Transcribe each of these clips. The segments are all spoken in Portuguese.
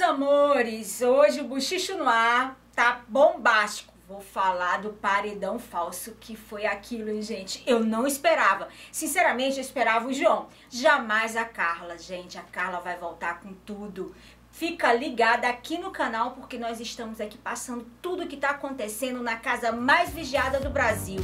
amores, hoje o Buchicho no Ar tá bombástico. Vou falar do paredão falso, que foi aquilo, hein, gente? Eu não esperava. Sinceramente, eu esperava o João. Jamais a Carla, gente. A Carla vai voltar com tudo. Fica ligada aqui no canal, porque nós estamos aqui passando tudo que tá acontecendo na casa mais vigiada do Brasil.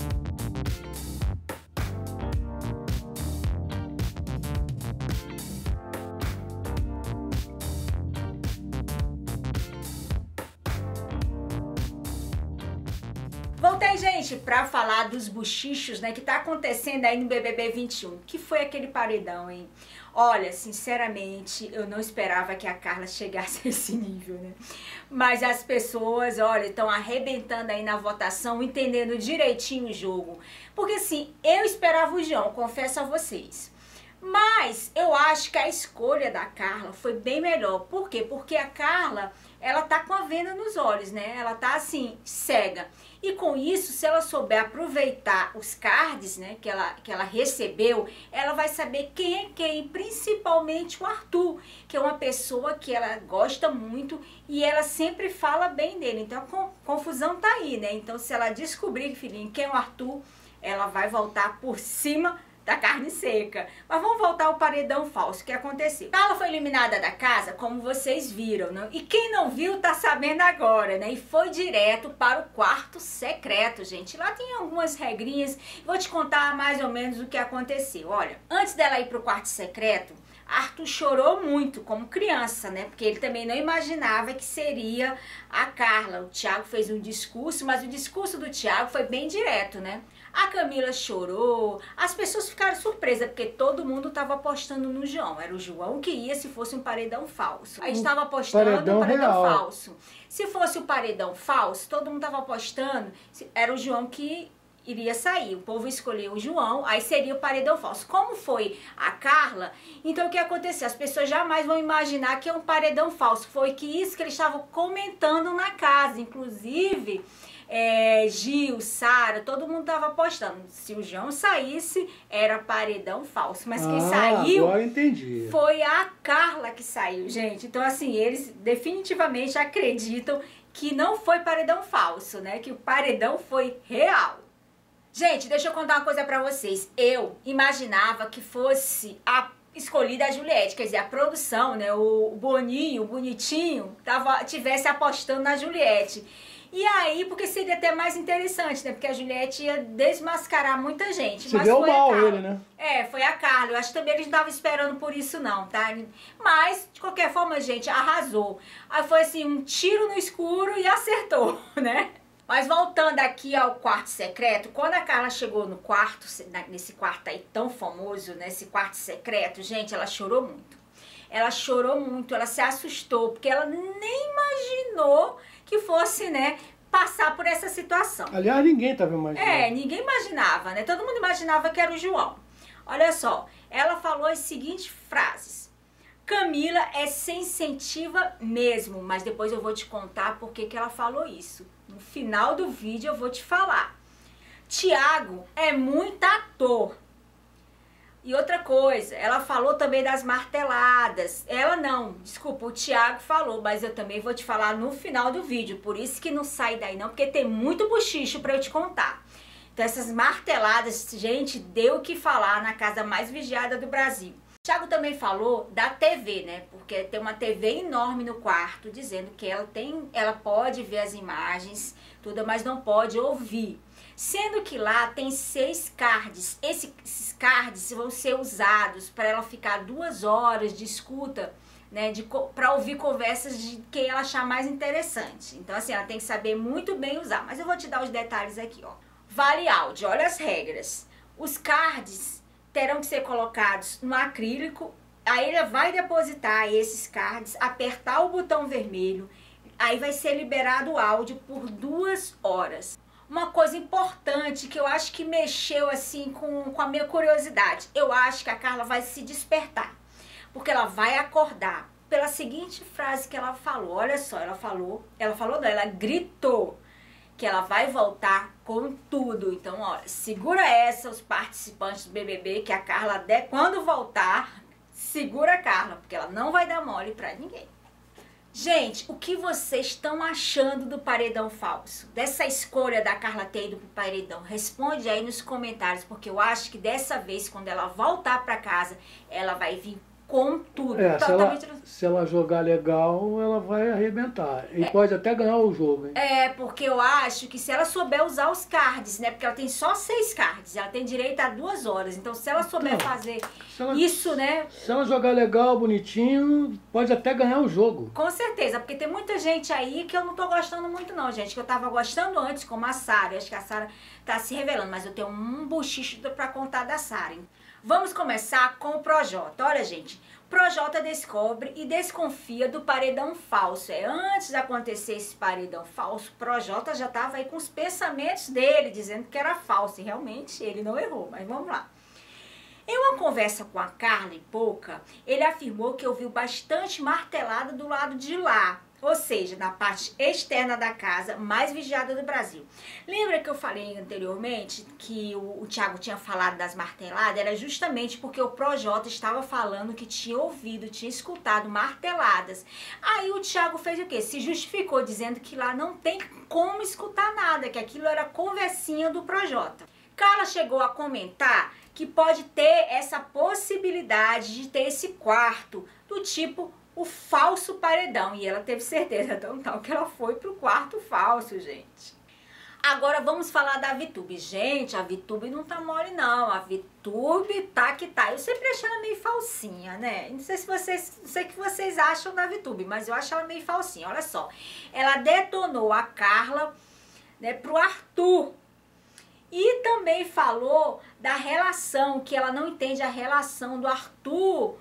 Voltei, gente, pra falar dos buchichos, né, que tá acontecendo aí no BBB 21. Que foi aquele paredão, hein? Olha, sinceramente, eu não esperava que a Carla chegasse a esse nível, né? Mas as pessoas, olha, estão arrebentando aí na votação, entendendo direitinho o jogo. Porque, assim, eu esperava o João, confesso a vocês. Mas eu acho que a escolha da Carla foi bem melhor. Por quê? Porque a Carla, ela tá com a venda nos olhos, né? Ela tá, assim, cega. E com isso, se ela souber aproveitar os cards, né, que ela recebeu, ela vai saber quem é quem, principalmente o Arthur, que é uma pessoa que ela gosta muito e ela sempre fala bem dele. Então a confusão tá aí, né? Então se ela descobrir, filhinho, quem é o Arthur, ela vai voltar por cima da carne seca. Mas vamos voltar ao paredão falso. O que aconteceu? Carla foi eliminada da casa, como vocês viram, né? E quem não viu tá sabendo agora, né? E foi direto para o quarto secreto, gente. Lá tem algumas regrinhas. Vou te contar mais ou menos o que aconteceu. Olha, antes dela ir pro quarto secreto, Arthur chorou muito, como criança, né? Porque ele também não imaginava que seria a Carla. O Thiago fez um discurso, mas o discurso do Thiago foi bem direto, né? A Camila chorou, as pessoas ficaram surpresas, porque todo mundo estava apostando no João. Era o João que ia se fosse um paredão falso. A gente estava apostando no paredão falso. Se fosse o paredão falso, todo mundo estava apostando, era o João que iria sair. O povo escolheu o João, aí seria o paredão falso. Como foi a Carla, então o que aconteceu? As pessoas jamais vão imaginar que é um paredão falso. Foi que isso que eles estavam comentando na casa, inclusive Gil, Sara, todo mundo tava apostando. Se o João saísse, era paredão falso. Mas quem saiu foi a Carla que saiu, gente. Então, assim, eles definitivamente acreditam que não foi paredão falso, né? Que o paredão foi real. Gente, deixa eu contar uma coisa pra vocês. Eu imaginava que fosse a escolhida a Juliette, quer dizer, a produção, né? O Boninho, o bonitinho, tivesse apostando na Juliette. E aí, porque seria até mais interessante, né? Porque a Juliette ia desmascarar muita gente. Se deu mal ele, né? Foi a Carla. Eu acho que também eles não estavam esperando por isso não, tá? Mas, de qualquer forma, gente, arrasou. Aí foi assim, um tiro no escuro e acertou, né? Mas voltando aqui ao quarto secreto, quando a Carla chegou no quarto, nesse quarto aí tão famoso, nesse quarto secreto, gente, ela chorou muito. Ela chorou muito, ela se assustou, porque ela nem imaginou que fosse, né, passar por essa situação. Aliás, ninguém estava imaginando. Ninguém imaginava, né? Todo mundo imaginava que era o João. Olha só, ela falou as seguintes frases. Camila é sensitiva mesmo, mas depois eu vou te contar por que ela falou isso. No final do vídeo eu vou te falar. Thiago é muito ator. E outra coisa, ela falou também das marteladas. Ela não, desculpa, o Thiago falou, mas eu também vou te falar no final do vídeo. Por isso que não sai daí não, porque tem muito buchicho pra eu te contar. Então essas marteladas, gente, deu o que falar na casa mais vigiada do Brasil. O Thiago também falou da TV, né? Porque tem uma TV enorme no quarto, dizendo que ela pode ver as imagens, tudo, mas não pode ouvir. Sendo que lá tem 6 cards. Esses cards vão ser usados para ela ficar 2 horas de escuta, né, para ouvir conversas de quem ela achar mais interessante. Então, assim, ela tem que saber muito bem usar. Mas eu vou te dar os detalhes aqui, ó. Vale áudio, olha as regras. Os cards terão que ser colocados no acrílico. Aí ela vai depositar esses cards, apertar o botão vermelho. Aí vai ser liberado o áudio por 2 horas. Uma coisa importante que eu acho que mexeu assim com a minha curiosidade. Eu acho que a Carla vai se despertar. Porque ela vai acordar pela seguinte frase que ela falou. Olha só, ela gritou que ela vai voltar com tudo. Então, olha, segura essa, os participantes do BBB, que a Carla, quando voltar, segura a Carla, porque ela não vai dar mole pra ninguém. Gente, o que vocês estão achando do paredão falso? Dessa escolha da Carla Teydo pro paredão? Responde aí nos comentários, porque eu acho que dessa vez, quando ela voltar pra casa, ela vai vir com tudo. Totalmente... se ela jogar legal, ela vai arrebentar. E pode até ganhar o jogo, hein? Porque eu acho que se ela souber usar os cards, né? Porque ela tem só 6 cards, ela tem direito a 2 horas. Então, se ela souber fazer isso, né? Se ela jogar legal, bonitinho, pode até ganhar o jogo. Com certeza, porque tem muita gente aí que eu não tô gostando muito não, gente. Que eu tava gostando antes, como a Sara. Acho que a Sara tá se revelando, mas eu tenho um bochicho pra contar da Sara, hein? Vamos começar com o Projota. Olha, gente, Projota descobre e desconfia do paredão falso. Antes de acontecer esse paredão falso, Projota já estava aí com os pensamentos dele, dizendo que era falso. E realmente ele não errou, mas vamos lá. Em uma conversa com a Carla e Pouca, ele afirmou que ouviu bastante martelada do lado de lá. Ou seja, na parte externa da casa mais vigiada do Brasil. Lembra que eu falei anteriormente que o Thiago tinha falado das marteladas? Era justamente porque o Projota estava falando que tinha ouvido, tinha escutado marteladas. Aí o Thiago fez o quê? Se justificou dizendo que lá não tem como escutar nada, que aquilo era conversinha do Projota. Carla chegou a comentar que pode ter essa possibilidade de ter esse quarto do tipo o falso paredão, e ela teve certeza tão tal que ela foi pro quarto falso, gente. Agora vamos falar da VTube. Gente, a VTube não tá mole não, a VTube tá que tá. Eu sempre achei ela meio falsinha, né? Não sei se vocês, não sei o que vocês acham da VTube, mas eu acho ela meio falsinha. Olha só, ela detonou a Carla, né, pro Arthur. E também falou da relação, que ela não entende a relação do Arthur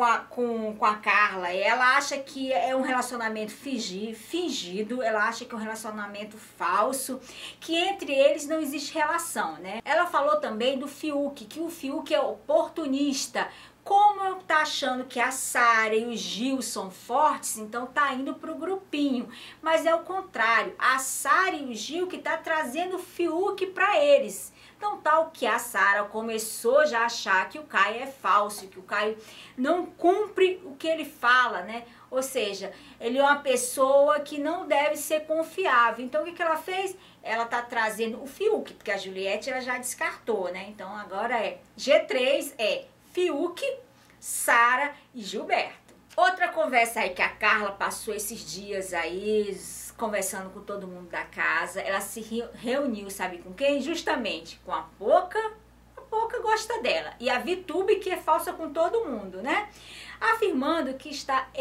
com a Carla. Ela acha que é um relacionamento fingido, ela acha que é um relacionamento falso, que entre eles não existe relação, né? Ela falou também do Fiuk, que o Fiuk é oportunista. Como tá achando que a Sara e o Gil são fortes, então tá indo pro grupinho. Mas é o contrário, a Sara e o Gil que tá trazendo o Fiuk pra eles. Então tal que a Sara começou já a achar que o Caio é falso, que o Caio não cumpre o que ele fala, né? Ou seja, ele é uma pessoa que não deve ser confiável. Então o que ela fez? Ela tá trazendo o Fiuk, porque a Juliette ela já descartou, né? Então agora é G3, é Fiuk, Sara e Gilberto. Outra conversa aí que a Carla passou esses dias aí, conversando com todo mundo da casa, ela se reuniu, sabe com quem? Justamente com a Pouca. A Pouca gosta dela. E a VTube, que é falsa com todo mundo, né? Afirmando que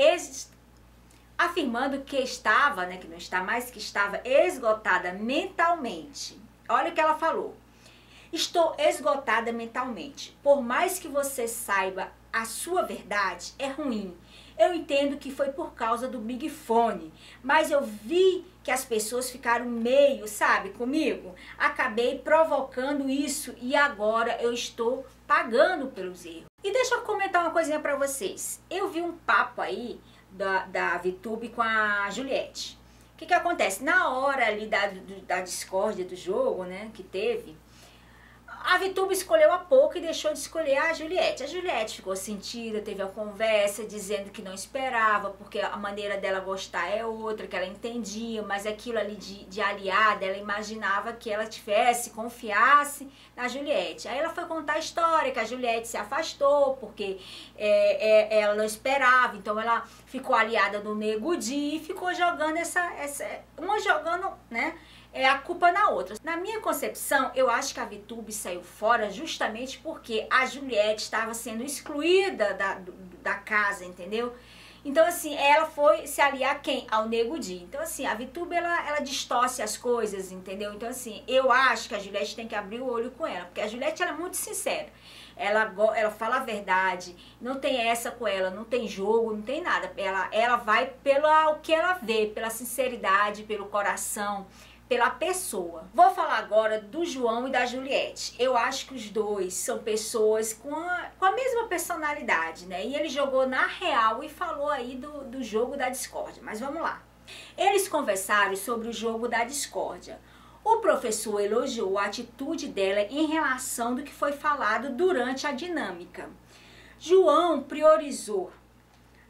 estava, né, que não está mais, que estava esgotada mentalmente. Olha o que ela falou. Estou esgotada mentalmente. Por mais que você saiba a sua verdade, é ruim. Eu entendo que foi por causa do Big Fone, mas eu vi que as pessoas ficaram meio, sabe, comigo. Acabei provocando isso e agora eu estou pagando pelos erros. E deixa eu comentar uma coisinha pra vocês. Eu vi um papo aí da VTube com a Juliette. O que acontece? Na hora ali da discórdia do jogo, né, que teve, a VTube escolheu a Pouca e deixou de escolher a Juliette. A Juliette ficou sentida, teve a conversa dizendo que não esperava, porque a maneira dela gostar é outra, que ela entendia, mas aquilo ali de aliada, ela imaginava que ela confiasse na Juliette. Aí ela foi contar a história, que a Juliette se afastou, porque ela não esperava, então ela ficou aliada do Nego Di e ficou jogando uma jogando, né, a culpa na outra. Na minha concepção, eu acho que a VTube saiu fora justamente porque a Juliette estava sendo excluída da casa, entendeu? Então, assim, ela foi se aliar a quem? Ao Nego Di. Então, assim, a VTube, ela distorce as coisas, entendeu? Então, assim, eu acho que a Juliette tem que abrir o olho com ela, porque a Juliette, ela é muito sincera. Ela fala a verdade, não tem essa com ela, não tem jogo, não tem nada. Ela vai pelo que ela vê, pela sinceridade, pelo coração, pela pessoa. Vou falar agora do João e da Juliette. Eu acho que os dois são pessoas com a mesma personalidade, né? E ele jogou na real e falou aí do jogo da discórdia. Mas vamos lá. Eles conversaram sobre o jogo da discórdia. O professor elogiou a atitude dela em relação do que foi falado durante a dinâmica. João priorizou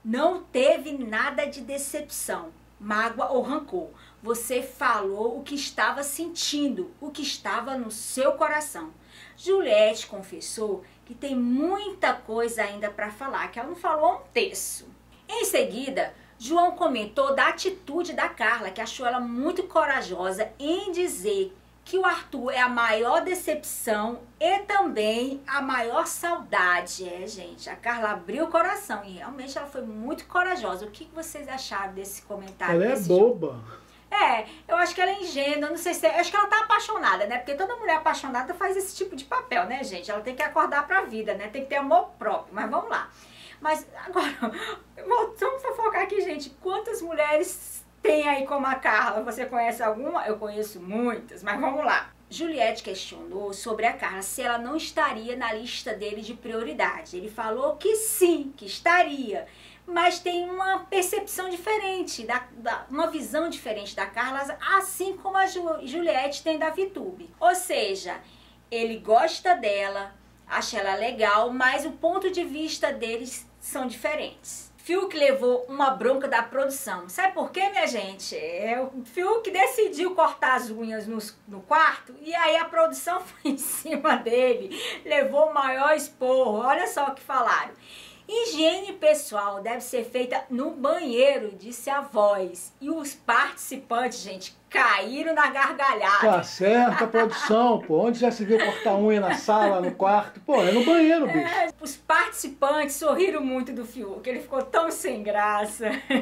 não teve nada de decepção, mágoa ou rancor. Você falou o que estava sentindo, o que estava no seu coração. Juliette confessou que tem muita coisa ainda para falar, que ela não falou um terço. Em seguida, João comentou da atitude da Carla, que achou ela muito corajosa em dizer que o Arthur é a maior decepção e também a maior saudade. É, gente, a Carla abriu o coração e realmente ela foi muito corajosa. O que vocês acharam desse comentário? Ela é boba. Eu acho que ela é ingênua, não sei se acho que ela tá apaixonada, né? Porque toda mulher apaixonada faz esse tipo de papel, né, gente? Ela tem que acordar pra vida, né? Tem que ter amor próprio, mas vamos lá. Mas agora, vamos fofocar aqui, gente. Quantas mulheres tem aí como a Carla? Você conhece alguma? Eu conheço muitas, mas vamos lá. Juliette questionou sobre a Carla se ela não estaria na lista dele de prioridade. Ele falou que sim, que estaria, mas tem uma percepção diferente, uma visão diferente da Carla, assim como a Juliette tem da VTube. Ou seja, ele gosta dela, acha ela legal, mas o ponto de vista deles são diferentes. Fiuk levou uma bronca da produção. Sabe por quê, minha gente? O Fiuk decidiu cortar as unhas no quarto e aí a produção foi em cima dele. Levou o maior esporro. Olha só o que falaram. Higiene pessoal deve ser feita no banheiro, disse a voz. E os participantes, gente, caíram na gargalhada. Tá certo, a produção, pô. Onde já se viu cortar unha na sala, no quarto? Pô, é no banheiro, bicho. Os participantes sorriram muito do Fiuk. Ele ficou tão sem graça.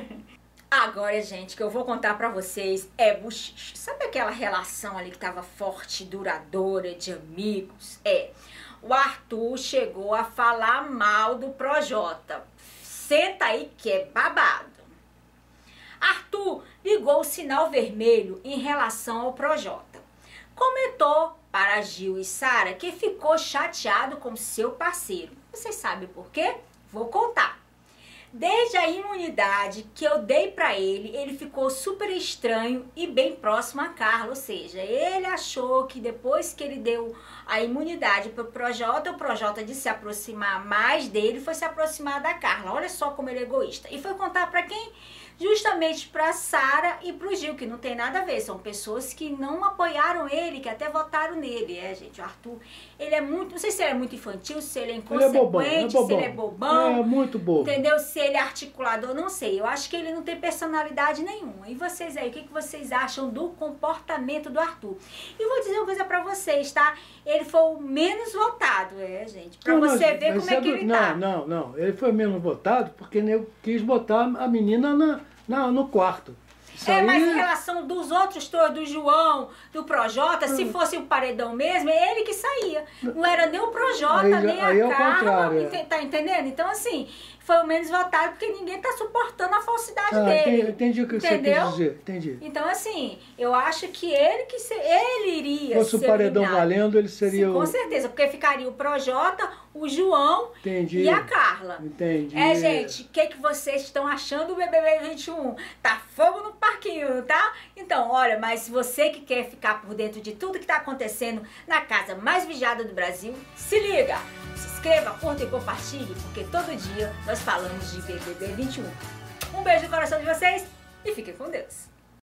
Agora, gente, que eu vou contar pra vocês é buchicho. Sabe aquela relação ali que tava forte, duradoura, de amigos? O Arthur chegou a falar mal do Projota. Senta aí que é babado. Arthur ligou o sinal vermelho em relação ao Projota. Comentou para Gil e Sara que ficou chateado com seu parceiro. Vocês sabem por quê? Vou contar. Desde a imunidade que eu dei pra ele, ele ficou super estranho e bem próximo a Carla. Ou seja, ele achou que depois que ele deu a imunidade pro Projota, o Projota de se aproximar mais dele foi se aproximar da Carla. Olha só como ele é egoísta. E foi contar pra quem? Justamente pra Sara e pro Gil, que não tem nada a ver. São pessoas que não apoiaram ele, que até votaram nele. Gente, o Arthur, ele é muito... Não sei se ele é muito infantil, se ele é inconsequente, se ele é bobão. É muito bobo. Entendeu? Se ele é articulador, não sei. Eu acho que ele não tem personalidade nenhuma. E vocês aí, o que vocês acham do comportamento do Arthur? E vou dizer uma coisa pra vocês, tá? Ele foi o menos votado, gente. Pra você ver como é que ele tá. Não. Ele foi menos votado porque eu quis botar a menina no quarto. Mas em relação dos outros todos, do João, do Projota, se fosse o paredão mesmo, é ele que saía. Não era nem o Projota, nem a Carla. Tá entendendo? Então, assim, foi o menos votado porque ninguém tá suportando a falsidade dele. Entendi o que você quis dizer. Entendi. Então, assim, eu acho que ele iria se fosse o paredão valendo, ele seria com certeza, porque ficaria o Projota, o João e a Carla. Entendi. Gente, o que vocês estão achando do BBB 21? Tá fogo no parquinho, tá? Então, olha, mas se você que quer ficar por dentro de tudo que tá acontecendo na casa mais vigiada do Brasil, se liga! Se inscreva, curta e compartilhe, porque todo dia nós falamos de BBB 21. Um beijo no coração de vocês e fiquem com Deus!